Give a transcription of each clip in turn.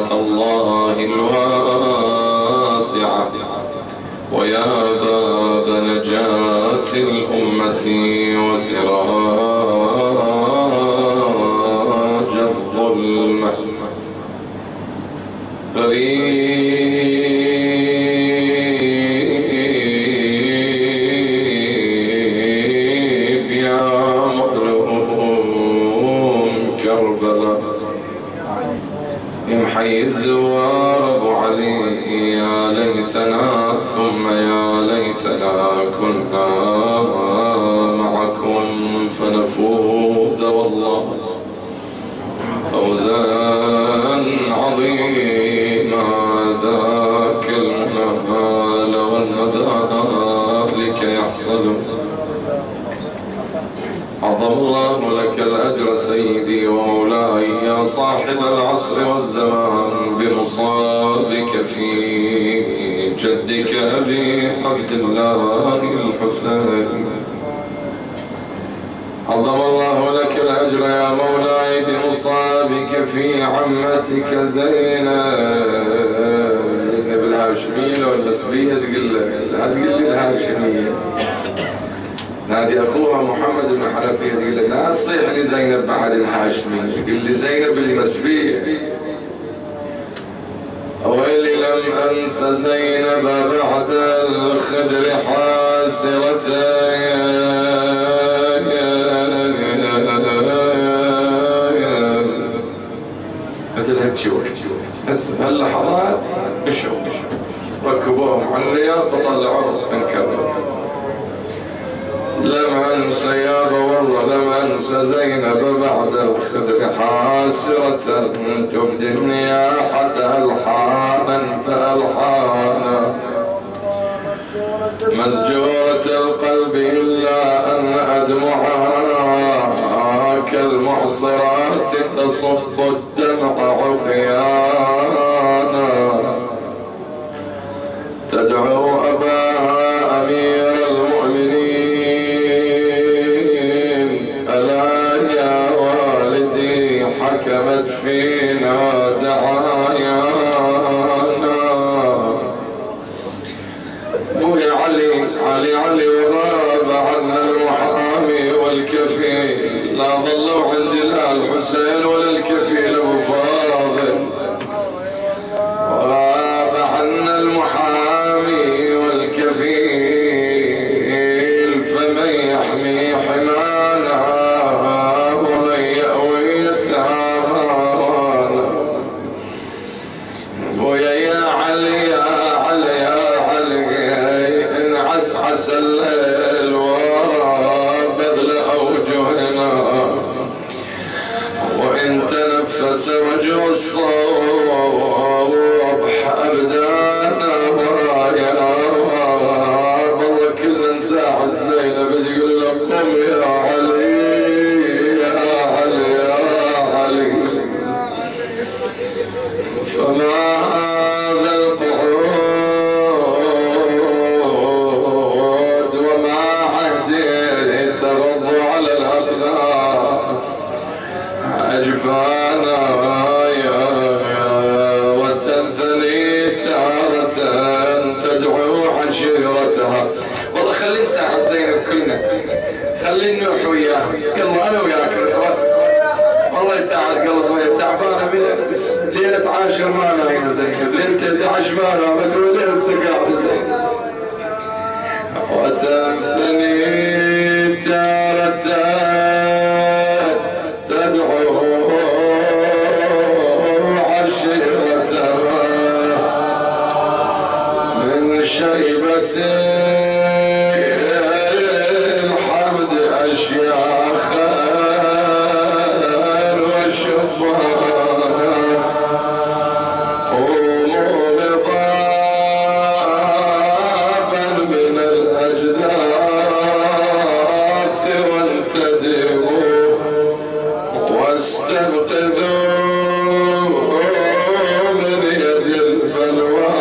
رحمة الله الواسعة ويا باب نجاة الأمة وسراج الظلمة قريب يا مظلوم كربلاء يمحي الزوار أبو علي يا ليتنا ثم يا ليتنا كنا معكم فنفوز والله فوزا عظيما ذاك المنال والمذاك يحصل. عظم الله لك الأجر سيدي ومولاي يا صاحب العصر والزمان بمصابك في جدك أبي عبد الله الحسين. عظم الله لك الأجر يا مولاي بمصابك في عمتك زينب الهاشمية والنسبية. تقول لي الهاشمية نادي أخوها محمد بن حنفية تقول لك لا تصيح لي زينب بعد الهاشمية، تقول لي زينب المسبية. ويلي لم أنس زينب بعد الخدر حاسرة مثل هالشوك هاللحظات مشوا ركبوهم على الياط وطلعوهم من كبر. لم أنس يابا والله لم أنس زينب بعد الخدر حاسرة تبدي النياحة ألحانا فألحانا مسجورة القلب إلا أن أدمعها كالمعصرات تصف الدمع عقيانا تدعو أباها أمير المؤمنين ألا يا والدي حكمت فينا دعايانا. بويا علي وغاب عنا المحامي والكفيل لا ظلوا عندي لا الحسين ولا الكفيل أبو فاضل. وغاب عنا المحامي والكفيل فمن يحمي حمانا ومن يأوي يتامانا. ويا يا علي يا علي يا علي إن عسعس الليل ورا بذل أوجهنا وإن تنفس وجه الصبح أبدانا ورايا والله كل من ساعد زينب يقول لك قم يا علي يا علي يا علي. فما هذا القعود وما عهدي تغض على الأقدار أجفانا وتنثني تارة تدعو عشيرتها. والله خلي نساعد زينب كلنا خلي نروح وياها يلا أنا وياك نروح والله يساعد قلب ويا تعبانة ليلة عاشر ما نايمة زينب ليلة 11 ما نامت وليلة السقاط وتنثني تارة تدعو عشيرتها من شيبة الحمد أشياخا وشبانا قوموا بضابا من الأجداث وانتدبوا واستنقذوا من يد البلوى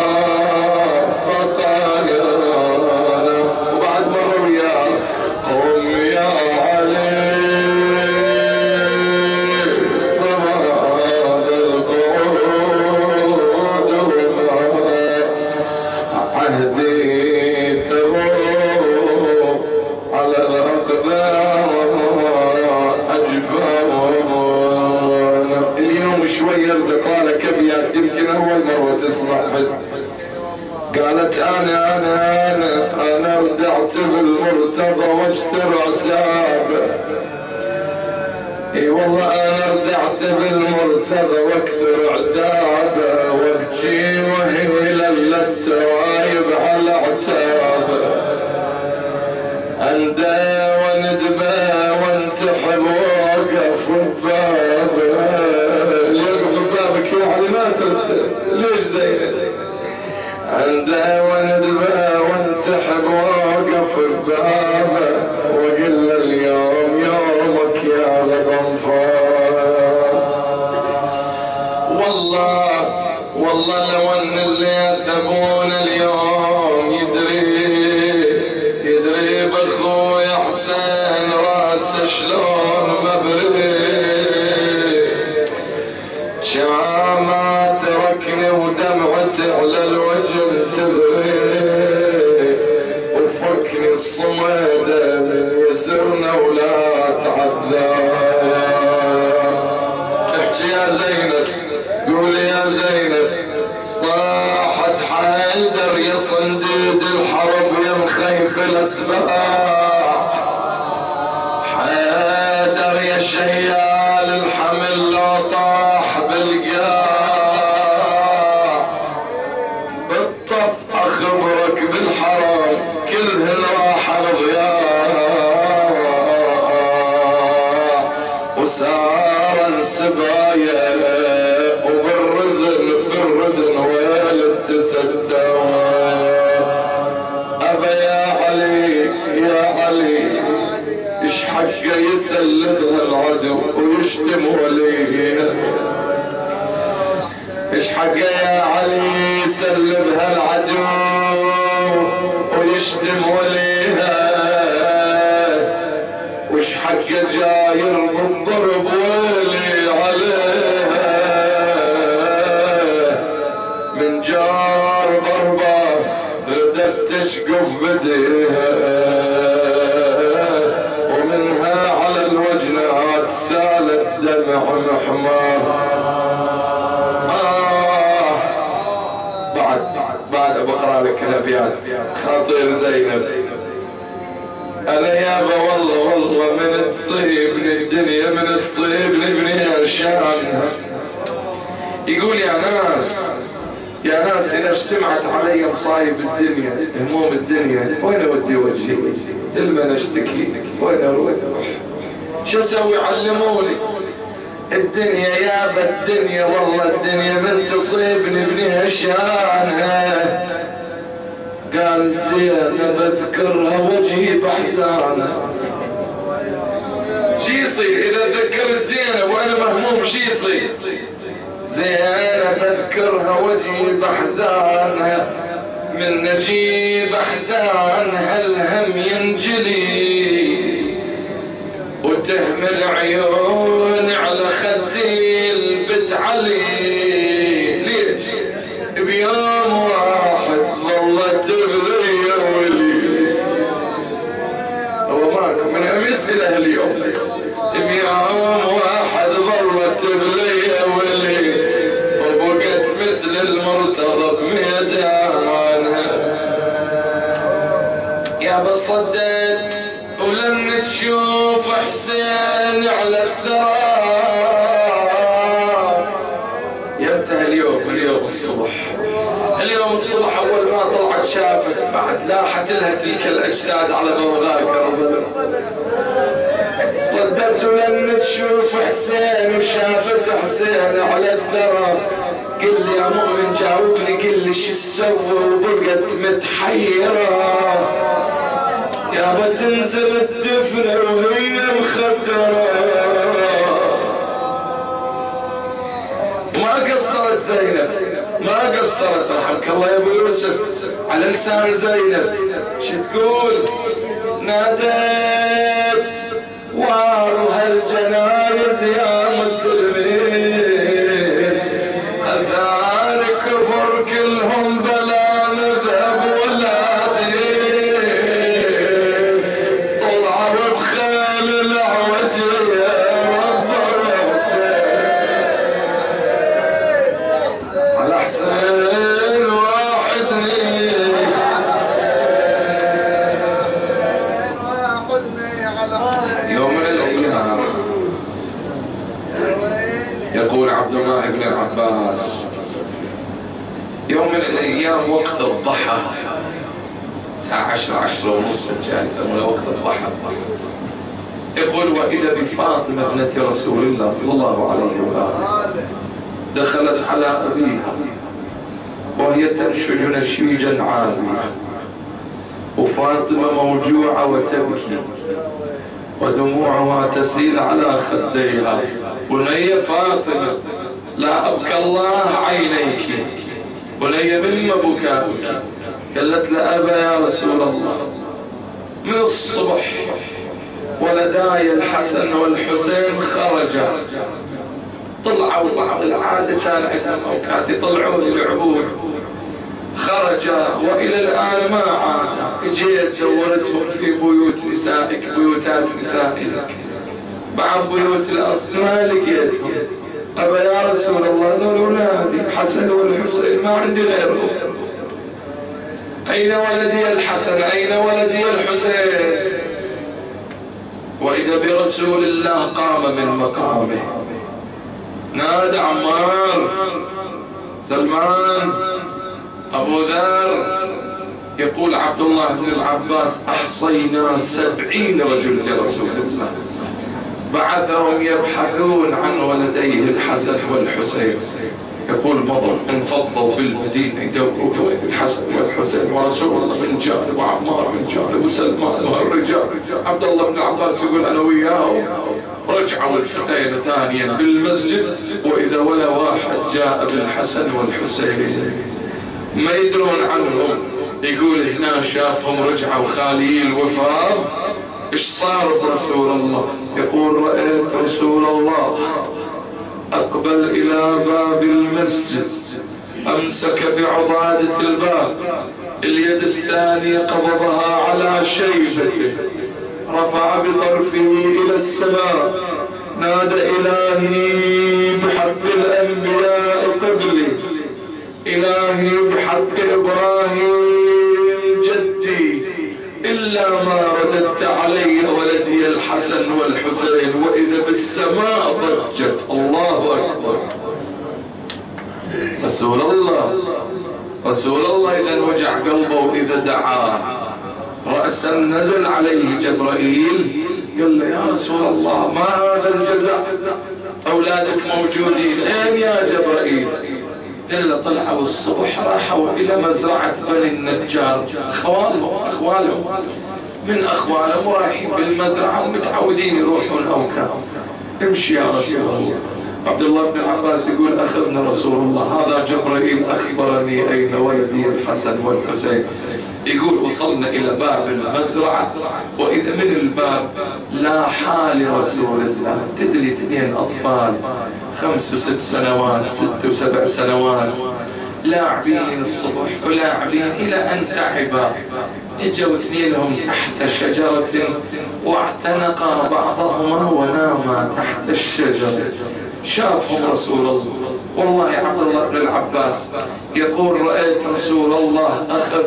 بقايانا. وبعد مرة وياه قم يا علي فما هذا القعود أول مرة تسمع قالت أنا ردعت بالمرتضى واشتر عتابه. اي والله أنا ردعت بالمرتضى واكثر عتابه، وابكي وهي للترايب على عتابه. أندى وندبى وانتحب وقف ببابه. يقف ببابك يعني ما ترد ليش زينب؟ أندى وندبى وانتحب وقف ببابه، وقل اليوم يومك يا غضنفار. والله لو ان اللي يذبون اليوم يدري باخوي حسين راسه شلون مبري. شامة تركني ودمعتي على الوجه تبري، وفكني الصميدة من يسرنا ولا تعذب. احكي يا زينب، قولي يا زينب. صاحت حيدر يا صنديد الحرب يا مخيف الاسباح، حيدر يا شيال الحمل لو طاح بالقاع. بالطف اخبرك بالحرم كلهن راح الضياع، وسارا سبايا بالردن ويل تسدوا. أبا يا علي إيش حقه يسلبها العدو ويشتم وليه؟ إيش حقه يا علي يسلبها العدو ويشتم وليها؟ وإيش حقه جاير بالضرب ويلي عليها؟ من جار ضربة بدت تشقف بديها، ومنها على الوجنات سالت دمع محمار. بعد بقرا لك الابيات خاطر زينب. انا يابا والله من تصيبني الدنيا من تصيبني ابني شانها. يقول يا ناس إذا اجتمعت علي مصايب الدنيا هموم الدنيا وين أودي وجهي؟ لمن أشتكي؟ وين أروح؟ شو أسوي؟ علموني. الدنيا يابا الدنيا والله الدنيا من تصيبني ابنها شانها. قال زينب اذكرها وجهي بحزانها. شي يصير إذا تذكرت زينب وأنا مهموم شي يصير؟ زينب اذكرها وجهي بحزانها، من نجيب احزانها الهم ينجلي، وتهمل عيوني على خدي البت علي. ليش؟ بيوم واحد ظلت بذي ولي. هو ماكو من امس الى اليوم بس. بيوم واحد ظلت بذي ولي، مثل المرتضى بميدانها. يا بصدت ولن تشوف حسين على الثرى. يبتها اليوم الصبح اول ما طلعت شافت بعد لاحت لها تلك الاجساد على بوغاء كربلاء. صدت ولن تشوف حسين وشافت حسين على الثرى. قل لي يا مؤمن جاوبني قل لي شو تسوى وبقت متحيرة. يابا تنزل الدفنة وهي مخدرة. ما قصرت زينب ما قصرت رحمك الله يا ابو يوسف على لسان زينب. شو تقول؟ ناديت وارها الجنايز يا مسلمين، أثار كفر كلهم بلا نذهب ولا دين. طلعوا بخيل العوجية والضرب على يقول عبد الله بن العباس يوم من الأيام وقت الضحى الساعة 10 ونص جالسة ولا وقت الضحى، يقول وإذا بفاطمة ابنة رسول الله صلى الله عليه وآله دخلت على أبيها وهي تنشج نشيجا عاليا، وفاطمة موجوعة وتبكي ودموعها تسيل على خديها. بني فاطمة لا أبكى الله عينيك، بني مما بكاؤك؟ قالت لأبا يا رسول الله من الصبح ولداي الحسن والحسين خرجا، طلعوا بعض العادة كان عندهم أوقات يطلعون يلعبون، خرجا وإلى الآن ما عادا. جيت دورتهم في بيوت نسائك بيوتات نسائك بعض بيوت الأصل ما لقيتهم. أبا يا رسول الله ذول أولادي الحسن والحسين ما عندي غيرهم، أين ولدي الحسن أين ولدي الحسين؟ وإذا برسول الله قام من مقامه نادى عمار سلمان أبو ذر. يقول عبد الله بن العباس أحصينا 70 رجل لرسول الله، بعثهم يبحثون عن ولديه الحسن والحسين. يقول مضوا انفضوا بالمدينة يدورون وين الحسن والحسين، ورسول الله من جانب وعمار من جانب وسلمان وهالرجال. عبد الله بن العباس يقول أنا وياهم رجعوا التقينا ثانيا بالمسجد، وإذا ولا واحد جاء بالحسن والحسين ما يدرون عنهم. يقول هنا شافهم رجعوا خالي الوفاض. ايش صار برسول الله؟ يقول رأيت رسول الله أقبل إلى باب المسجد، أمسك بعضادة الباب، اليد الثانية قبضها على شيبته، رفع بطرفه إلى السماء، نادى إلهي بحق الأنبياء قبلي، إلهي بحق إبراهيم جدي، إلا ما رددت علي ولدي الحسن والحسين. وإذا بالسماء ضجت. الله أكبر. رسول الله إذا وجع قلبه وإذا دعاه رأسا نزل عليه جبرائيل قال له يا رسول الله ما هذا الجزع؟ أولادك موجودين أين يا جبرائيل؟ قال له طلعوا الصبح راحوا إلى مزرعة بني النجار، أخوالهم من أخوالهم رايحين بالمزرعة ومتعودين يروحون أوكام. امشي يا رسول الله. عبد الله بن عباس يقول أخذنا رسول الله هذا جبرائيل أخبرني أين ولدي الحسن والحسين. يقول وصلنا إلى باب المزرعة وإذا من الباب لا حال رسول الله. تدري 2 أطفال 5 و6 سنوات 6 و7 سنوات لاعبين الصبح ولاعبين إلى أن تعبا. اجوا 2 تحت شجرة واعتنقا بعضهما وناما تحت الشجرة. شافهم رسول الله. والله عبد الله بن العباس يقول رأيت رسول الله أخذ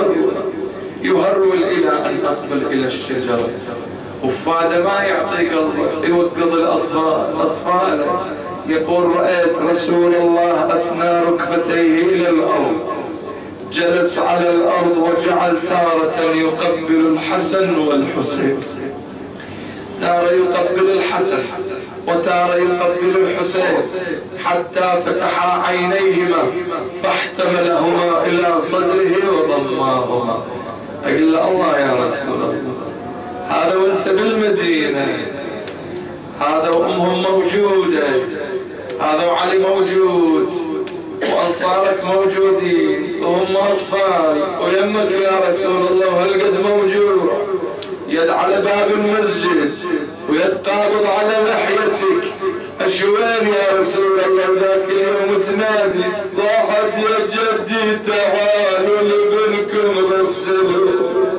يهرول إلى أن أقبل إلى الشجرة، وفاد ما يعطي قلبه يوقظ الأطفال. يقول رأيت رسول الله أثنى ركبتيه إلى الأرض، جلس على الأرض وجعل تارة يقبل الحسن والحسين، تارة يقبل الحسن وتارة يقبل الحسين، حتى فتح عينيهما فاحتملهما إلى صدره وضماهما. أقول له الله يا رسول الله هذا وانت بالمدينة، هذا وأمهم موجودة، هذا وعلي موجود وأنصارك موجودين وهم أطفال ويمك يا رسول الله وهالقد موجود، يد على باب المسجد ويد قابض على لحيتك. أشوين يا رسول الله ذاك اليوم تنادي صاحت يا جدي تعالوا لابنكم غسلوا،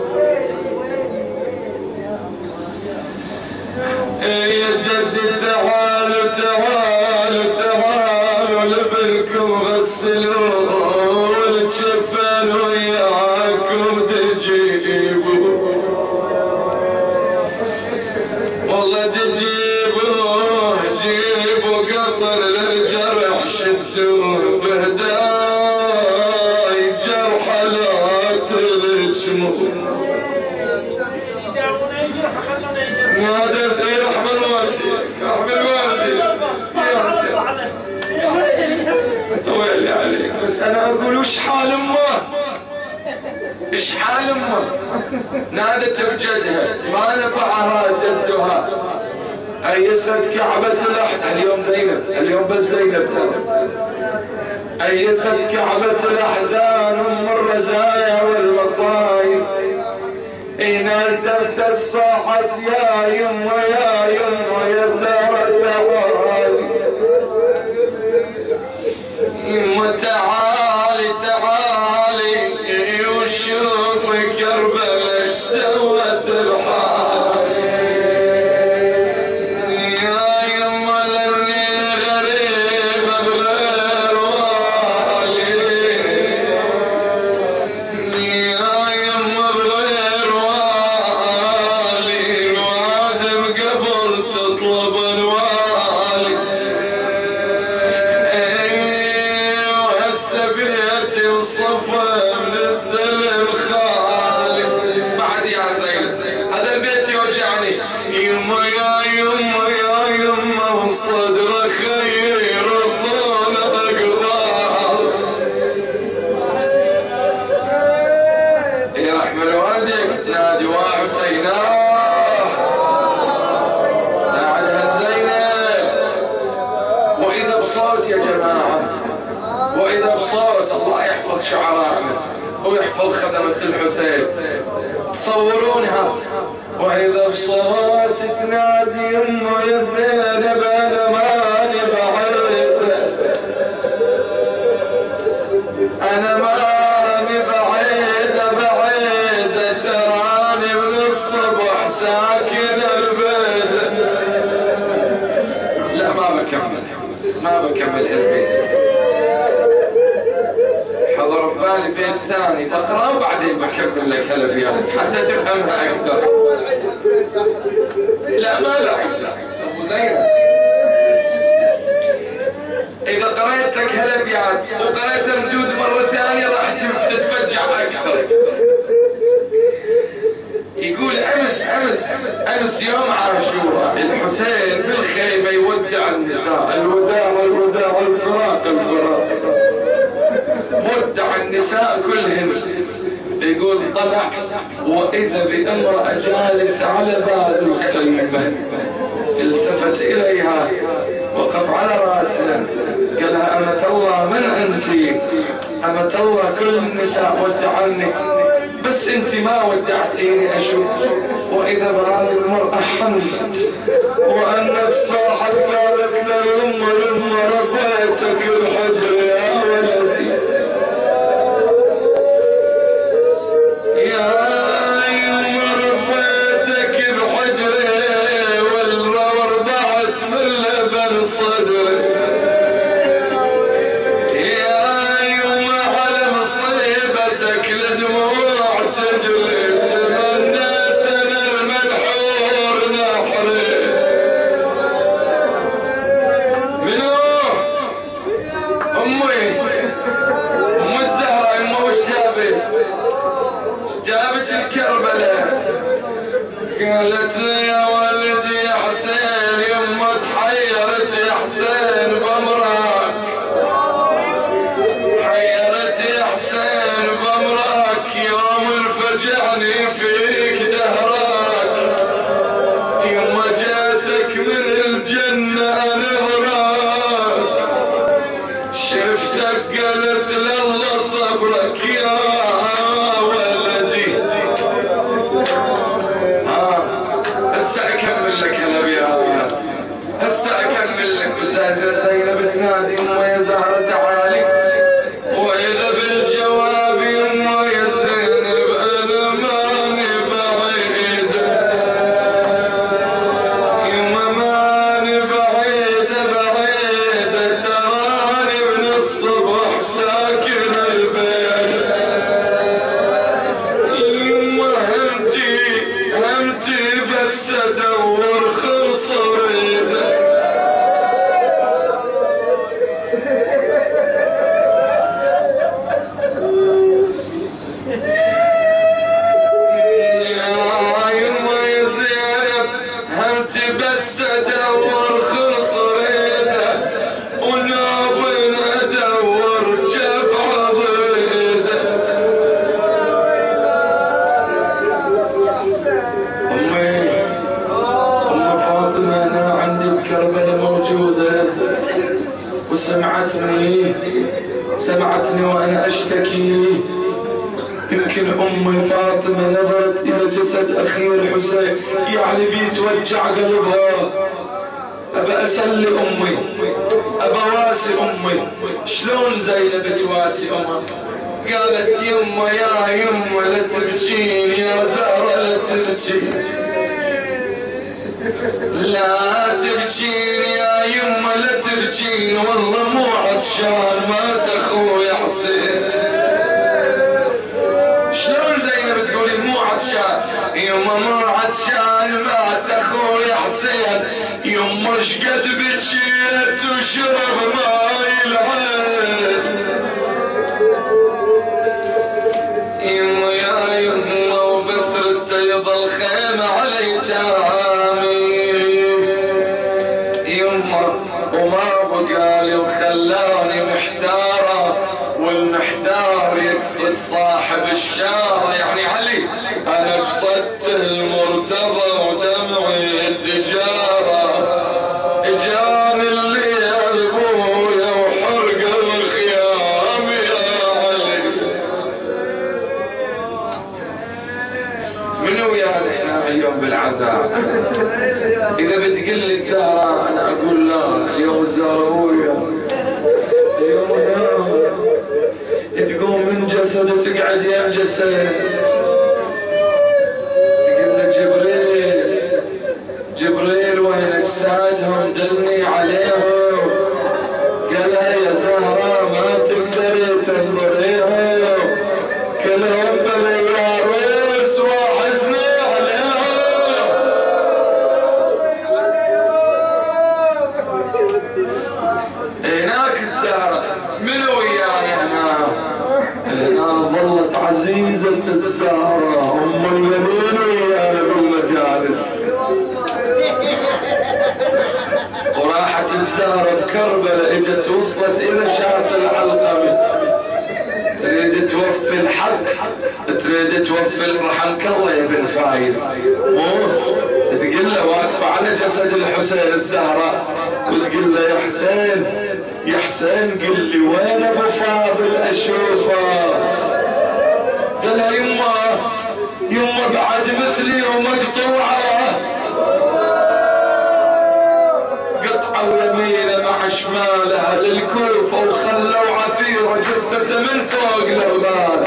يا جدي تعالوا تعالوا تعالوا لابنكم غسلوا، والجفن وياكم تجيبوا، والله تجيبوا جيبوا قطر وش حال امه؟ ايش حال امه؟ نادت بجدها ما نفعها جدها. ايست كعبة الاحزان، اليوم زينب، اليوم بس زينب ترى. ايست كعبة الاحزان ام الرزايا والمصايب، إن التفتت صاحت يا يمه يا يمه يا زهرة تعالي، يمه تعالي تعالي وشوف كربلاء ايش سوت الحال. يا يمه لاني غريبه بغير والي، يا يمه بغير والي، الوادم قبل تطلب الوالي. وهسه بيتي وصفى من الذل الخالي. بعد يا زين هذا البيت يوجعني. يمه يا يمه يا يمه وصدر خير الظل اقبال. يرحم والدك نادي وحسيناه ساعدها زينب. واذا بصوت يا جماعه، واذا بصوت الله يحفظ شعرائنا ويحفظ خدمة الحسين. تصورونها واذا بصوت تنادي يمه يا زينب انا ماني بعيده، انا ماني بعيده بعيده، تراني من الصبح ساكن البيت. لا ما بكمل هالبيت، حضر ببالي بيت ثاني بقرأ وبعدين بكمل لك هالابيات حتى تفهمها اكثر. لا ما بعد ابو زين، اذا قرأت لك هالابيات وقرأت مدود مرة ثانية راح تتفجع اكثر. يقول امس يوم عاشوراء الحسين بالخيمة يودع النساء، الوداع الوداع الفراق الفراق، ودع النساء كلهن. يقول طلع واذا بامرأة جالسة على باب الخيمة، التفت اليها وقف على راسها قالها أمة الله من انت؟ أمة الله كل النساء ودعني بس انت ما ودعتيني اشوف. واذا بهذه المرأة حملت وانت صاحت قالت للأم ربيتك الحجر يا ولدي، يا يما ربيتك بحجري ورضعت من لبن صدري، يا يما على مصيبتك لدموع تجري، تمنيت انا المنحور نحري. وسمعتني وأنا أشتكي. يمكن أمي فاطمة نظرت إلى جسد أخي الحسين يعني بيتوجع قلبها. أبا أسلي أمي، أبا واسي أمي. شلون زينب تواسي أمها؟ قالت يما يا يما لا تبكين يا زهرة لا تبكين، لا تبكين يا يما لا تبكين، والله مو عطشان مات اخوي حسين. شلون زينب تقولي مو عطشان؟ يما مو عطشان مات اخوي حسين. يما شقد بكيت وشرب ماي العين. يما يا يما وبثرت يضل خيمة على يتامي. يما وما بقالي وخلاني محتارة، والمحتار يقصد صاحب الشارة يعني علي. أنا قصدت المرتضى ودمعي تجارة، جاني اللي أبويا وحرق الخيام يا علي. منو يا احنا اليوم بالعذاب؟ إذا بتقول لي الزهرة أنا أقول لا، اليوم الزهرة هويا، اليوم تقوم من جسد وتقعد يم جسد. تقول له جبريل وين أجسادهم دلني عليهم. قالها يا زهرة ما تقدري تنظريهم، كلهم باليارس وحزني عليهم. هناك الزهرة منو ويانا هنا ظلت عزيزة الزهرة أم البنين ويانا بالمجالس. وراحت الزهرة بكربلة، اجت وصلت إلى شاة العلقمة، تريد توفي الحق، تريد توفي رحمك الله يا بن فايز. تقول له واقفة على جسد الحسين الزهرة وتقول له يا حسين قل لي وين ابو فاضل اشوفه. قالها يما بعد مثلي ومقطوعه، قطعه ويمينه مع شمالها للكوفه وخلوا عفيره جثته من فوق الهبال.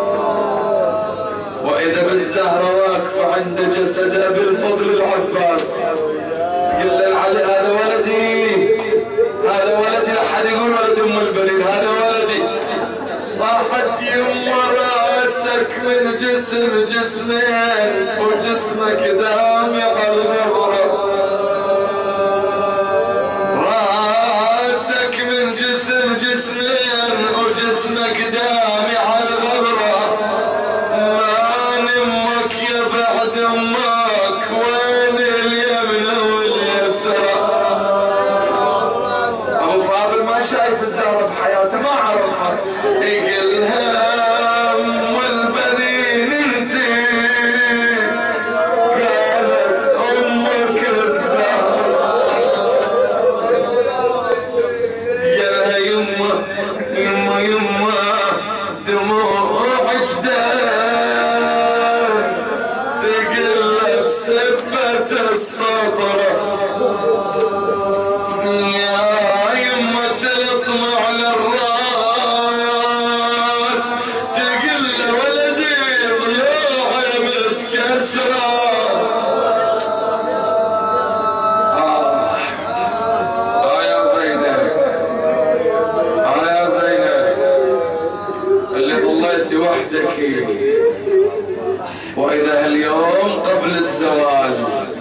واذا بالزهره واقفه عند جسد ابي الفضل العباس تقول له العلي هذا ولدي، هذا ولدي، لا حد يقول ولد ام البنين، هذا ولدي. صاحت يما راسك من جسمين وجسمك دامع الغبره، راسك من جسمين وجسمك دامع الغبره. ما نمك يا بعد امك وين اليمن واليسار. ابو فاضل ما شايف الزهره بحياته، ما عرفها. يقلها ام البنين انتي، قالت امك الزهره. قالها يما دموعك دار، تقلت سبت الصدره. وإذا اليوم قبل الزوال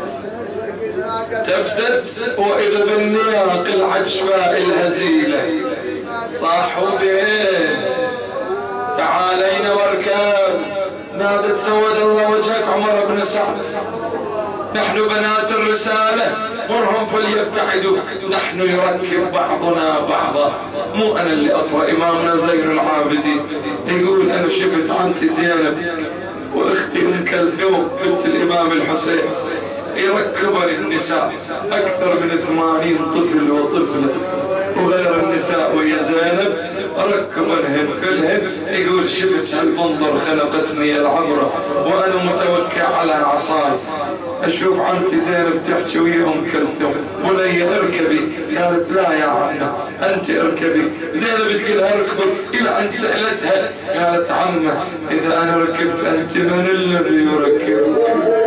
تفتت، وإذا بالنياق العجفاء الهزيلة صاحوا بين تعالينا واركاب. نادت سود الله وجهك عمر بن سعد، نحن بنات الرسالة مرهم فليبتعدوا، نحن يركب بعضنا بعضا. مو أنا اللي أقرأ، إمامنا زين العابدين يقول أنا شفت عمتي زينب وأختي أم كلثوم بنت الإمام الحسين يركبن النساء أكثر من 80 طفل وطفلة وغير النساء ويا زينب ركبنهن كلهن. يقول شفت هالمنظر خنقتني العبرة وأنا متوكع على عصاي، أشوف عمتي زينب تحكي ويا أم كلثوم بني اركبي. قالت لا يا عمة أنت اركبي. زينب تقولها اركبي إلى أن سألتها قالت عمة إذا أنا ركبت أنت من الذي يركبك؟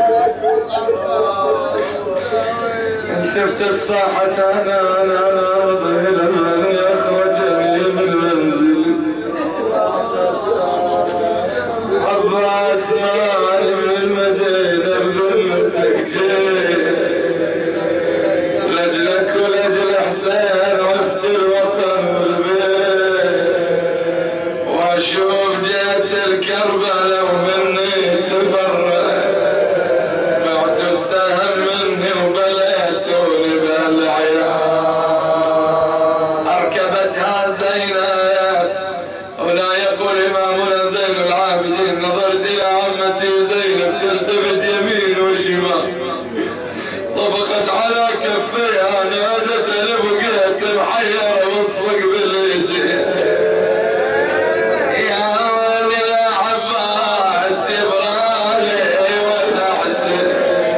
انت بتفصاحة أنا أرضي لمن يخرجني من منزلي. عباس مالي من المدينة بذمتك جيت لأجلك ولأجل حسين عفت الوطن والبيت وأشوف جيت الكربلاء ومني تبرأ بعت السهم مني وبليتوني بالعيال. أركبتها زينب ولا يقول إمامنا زين العابدين نظرت إلى عمتي زينب تلتفت يمين وشمال طبقت على كفيها نادت لبقيت محيرة واصفق باليدين يا ولي يا عباس يبرالي ولا حسين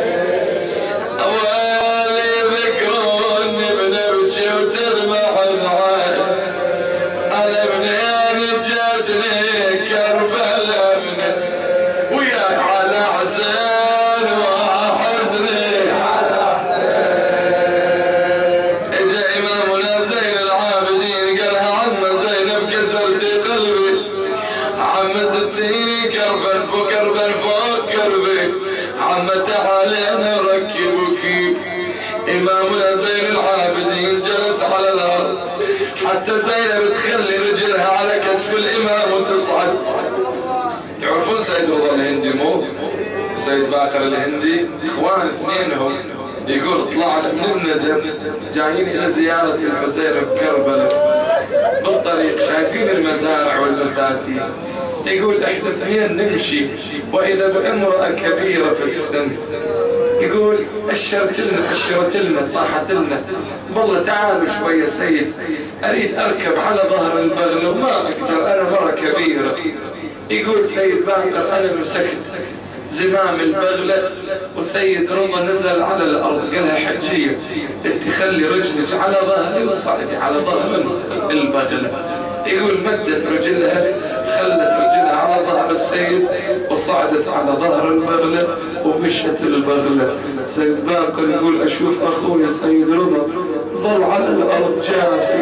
ولي ذكروني بنبكي وتدمع العين أنا منين جاتني كربلاء وياك على حسين وحزني على حسين. اجا إمامنا زين العابدين قالها عمة زينب كسرتي قلبي عمة ستيني كربا فوق قلبي عمة تعالي أنا ركبك. إمامنا زين العابدين جلس على الأرض حتى زينب تخلي رجلها على كتف الإمام وتصعد. تعرفون سيد رضا الهندي مو؟ سيد باقر الهندي إخوان اثنينهم. يقول طلعنا من النجف جايين إلى زيارة الحسين في كربلاء بالطريق شايفين المزارع والمساتين. يقول احنا اثنين نمشي وإذا بامرأة كبيرة في السن يقول أشرت لنا صاحت لنا والله تعالوا شوية سيد أريد أركب على ظهر البغل وما أقدر أنا مرة كبيرة. يقول سيد باقر أنا مسكت زمام البغلة وسيد رضا نزل على الأرض قالها حجية انت خلي رجلك على ظهري وصعدي على ظهر البغلة. يقول مدت رجلها خلت رجلها على ظهر السيد وصعدت على ظهر البغلة ومشت البغلة. سيد باقر يقول أشوف أخوي سيد رضا ظل على الأرض جافي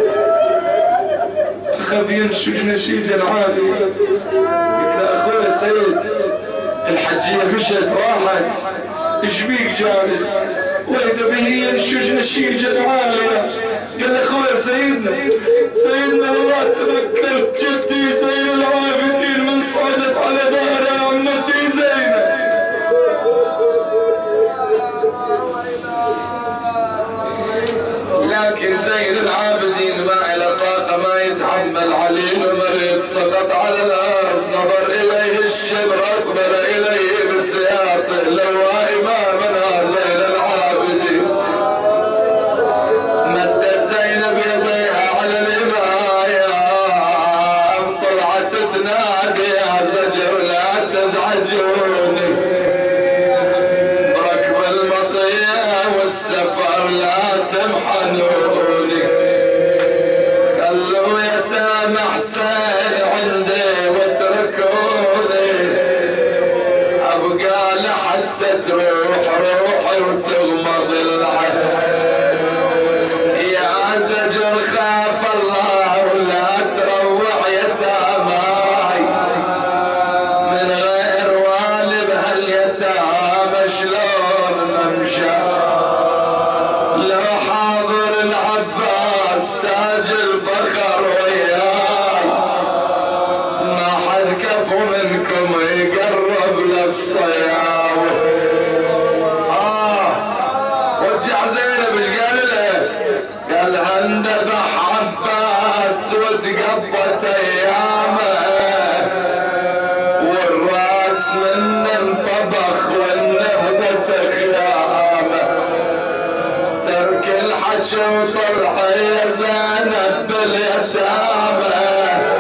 أخذ ينشج نشيجا عاليا. قلت له أخوي سيد الحجية مشت راحت ايش بيك جالس؟ وإذا به ينشج نشيجا عاليا. قال أخوي سيدنا الله تذكرت جدي زين العابدين من صعدت على ظهر عمتي زينب. لكن زين العابدين ما إلى طاقة ما يتحمل عليه مريض سقط على الأرض نظر إليه الشبر أقبل إليه بسياطه لو إمامنا زين العابدين. مدت زينب يديها على الإماية طلعت تنادي يا زجر لا تزعجوني بركب المطية والسفر لا تمحنوني خلوا يتامى حسين عندي واتركوني أبقى لحتى تروح روحي وتغمض العين. يا زجر خاف الله ولا تروع يتاماي من غير والد هاليتامى شلون نمشى لو حاضر العباس تاج الفخر وياي ما حد كفو منكم يقرب للصياوي. رجع زينب ايش قال له؟ قال هندبح عباس وتقضت ايامه والراس منه انفضخ والنهبة خيام. كل حكي وطلعي يا زينب باليتامى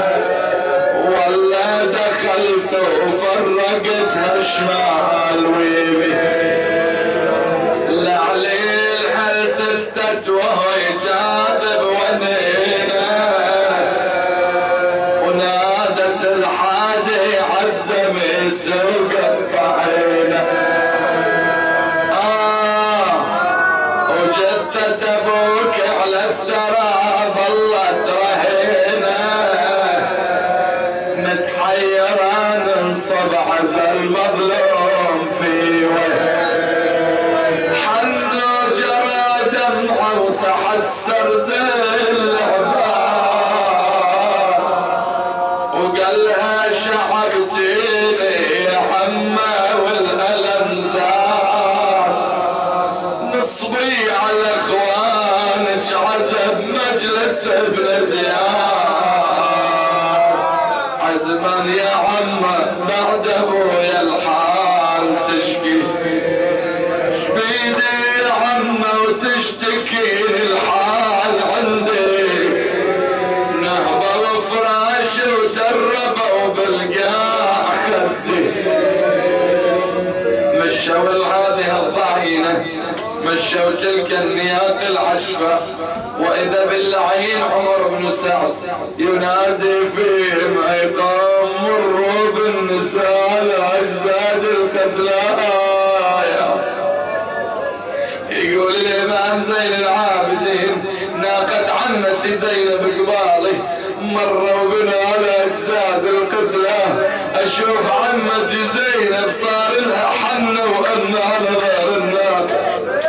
ولا دخلت وفرقتها شمال ويمين لعليل هل تفتت وهو يجاذب ونينا ونادت الحادي عزم سوق الطعينه وجدت ابوك على الثرى ظلت رهينه متحيرة ننصب عزى المظلوم في وجه حنو جرى دمعه وتحسر زي العباد وقالها شعبتيني يا عمه والألم زاد نصبي على اخوانك عزب مجلس ابن زياد عدما يا عمه بعد ابويا الحال تشكي شبيدي يا عمه وتشتكي الحال عندي نهبه وفراشي ودربه وبالقاع خدي مشوا هذه الضعينه مشوا تلك النياق العشفة وإذا باللعين عمر بن سعد ينادي فيهم أيقام مروا بالنساء الأجساد القتلايا يقول الإمام زين العابدين ناقة عمتي زينب قبالي مروا بنا الأجساد القتلى أشوف عمتي زينب صار لها حنة وأمن على ظهر الناقة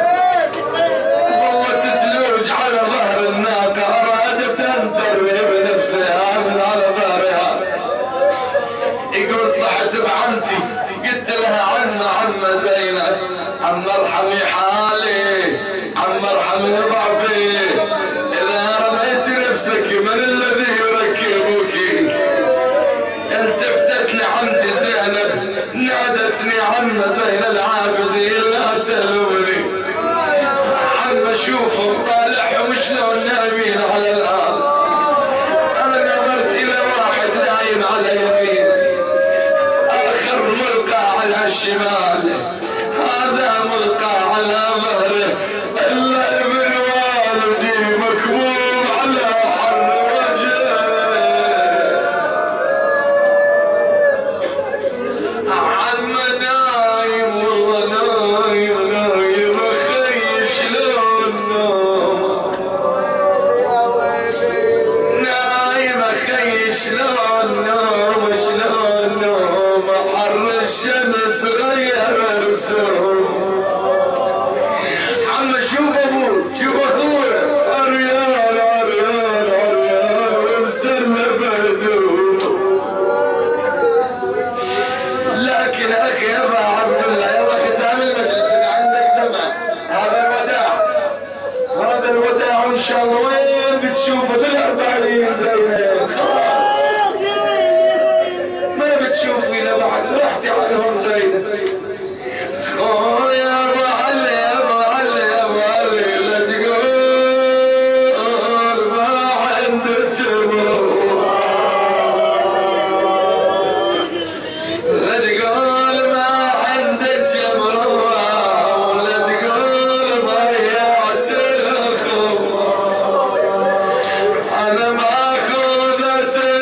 ظلت تلوج على ظهر الناقة أرادت أن تروي بنفسها من على ظهرها يقول صحت بعمتي قلت لها عمة زينب عم ارحمي حالي عم ارحمي ضعفي إذا رميت نفسك من الذي يركبك التفتت لعمتي زينب نادتني عم زين العابدين لا تلوني عم اشوفهم طالعهم شلون نايمين على الارض انا نظرت الى واحد نايم على يمين اخر ملقى على الشمال هذا ملقى على ظهره الا ابن والدي مكبوب على حر وجهه عم نايم والله نايم اخي شلون نايم اخي شلون نوم حر الشمس غير رسوم عم شوف ابوك شوف اخويا عريان ومسلم هدوم لكن اخي ابا عبد الله يلا ختام المجلس اذا عندك دمعه هذا الوداع ان شاء الله وين بتشوفه بال40 زينب خلاص ما بتشوفي الا بعد رحتي عنهم زينب يا ابو علي لا تقول ما عندك مروه لا تقول ما عندك مروه ولا تقول ضيعت الخوف انا ما خذت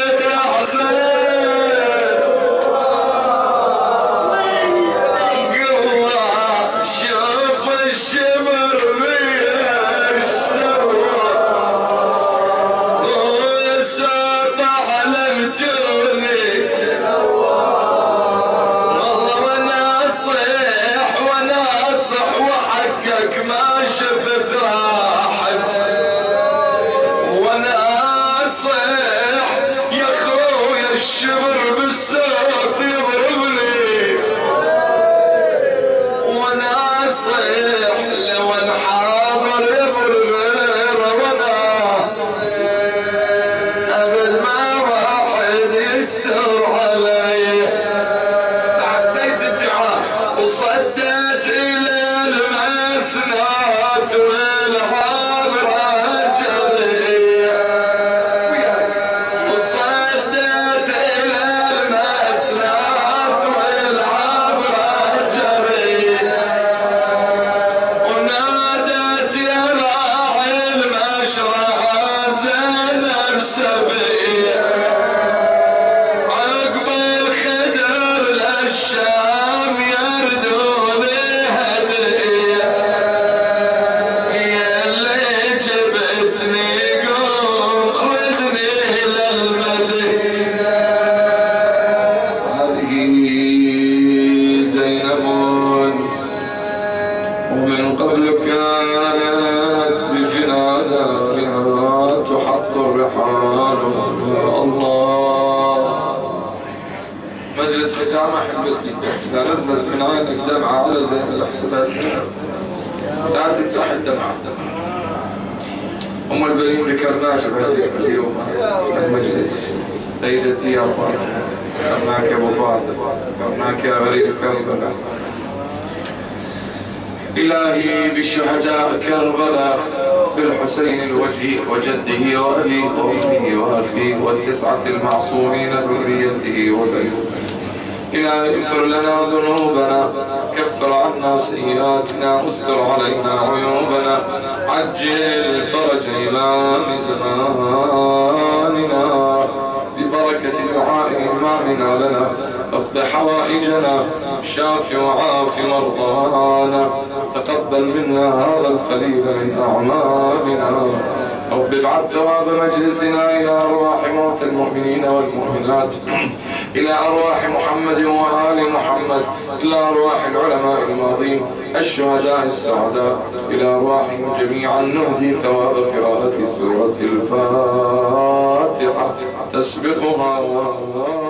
أحبتي إذا نزلت من عينك دمعة على زين احسبها لا تمسح الدمعة. أم البنين ذكرناك بهذه اليوم المجلس. سيدتي يا فاطمة، ذكرناك يا أبو فاضل، ذكرناك يا غريب كربلاء. إلهي بشهداء كربلاء، بالحسين الوجيه وجده وأبيه وأمه وأخيه والتسعة المعصومين ذريته وبنيه. إلهي اغفر لنا ذنوبنا، كفر عنا سيئاتنا، استر علينا عيوبنا، عجل فرج إمام زماننا ببركة دعاء إمامنا لنا، اقض حوائجنا، شاف وعاف مرضانا، تقبل منا هذا القليل من أعمالنا. رب ابعث ثواب مجلسنا إلى أرواح موتى المؤمنين والمؤمنات، إلى أرواح محمد وآل محمد، إلى أرواح العلماء الماضين الشهداء السعداء، إلى أرواحهم جميعا نهدي ثواب قراءة سورة الفاتحة تسبقها